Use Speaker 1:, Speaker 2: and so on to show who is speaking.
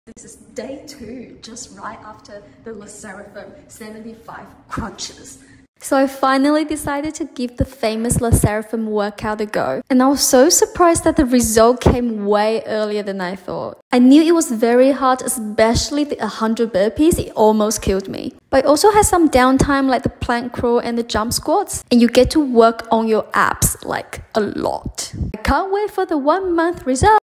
Speaker 1: This is day 2, just right after the Sserafim 75 crunches. So I finally decided to give the famous Sserafim workout a go. And I was so surprised that the result came way earlier than I thought. I knew it was very hard, especially the 100 burpees. It almost killed me. But it also has some downtime like the plank crawl and the jump squats. And you get to work on your abs like a lot. I can't wait for the 1 month result.